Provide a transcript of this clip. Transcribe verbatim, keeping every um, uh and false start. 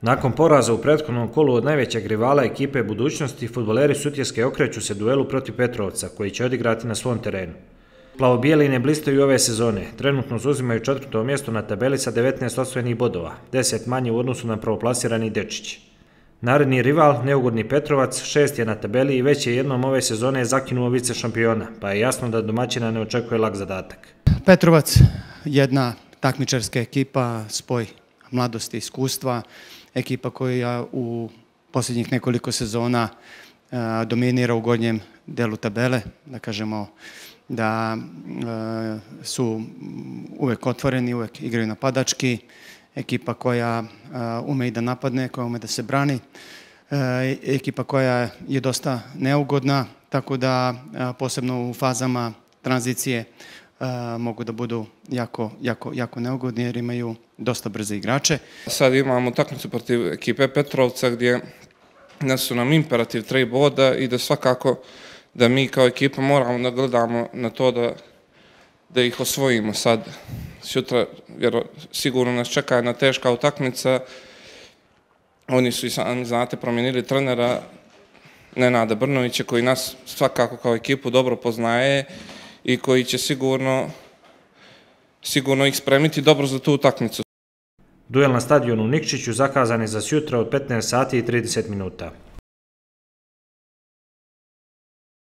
Nakon poraza u prethodnom kolu od najvećeg rivala ekipe budućnosti, fudbaleri Sutjeske okreću se duelu protiv Petrovca, koji će odigrati na svom terenu. Plavo-bijeli ne blistaju ove sezone, trenutno zauzimaju četvrto mjesto na tabeli sa devetnaest osvojenih bodova, deset manje u odnosu na prvoplasirani Dečići. Naredni rival, neugodni Petrovac, šest je na tabeli i već je jednom ove sezone zakinuo vice šampiona, pa je jasno da domaćina ne očekuje lak zadatak. Petrovac, jedna takmičarska ekipa, spoj mladosti i iskustva, ekipa koja u posljednjih nekoliko sezona dominira u gornjem delu tabele, da kažemo da su uvek otvoreni, uvek igraju napadački, ekipa koja ume i da napadne, koja ume da se brani, ekipa koja je dosta neugodna, tako da posebno u fazama tranzicije mogu da budu jako, jako, jako neugodni jer imaju dosta brze igrače. Sad imamo utakmicu protiv ekipe Petrovca gdje su nam imperativ tri boda i da svakako da mi kao ekipa moramo da gledamo na to da, da ih osvojimo sad. Sutra jer sigurno nas čeka jedna teška utakmica. Oni su i sami, znate, promijenili trenera Nenada Brnovića koji nas svakako kao ekipu dobro poznaje i koji će sigurno, sigurno ih spremiti dobro za tu utakmicu. Duel na stadionu u Nikšiću zakazan je za sutra od petnaest sati i trideset minuta.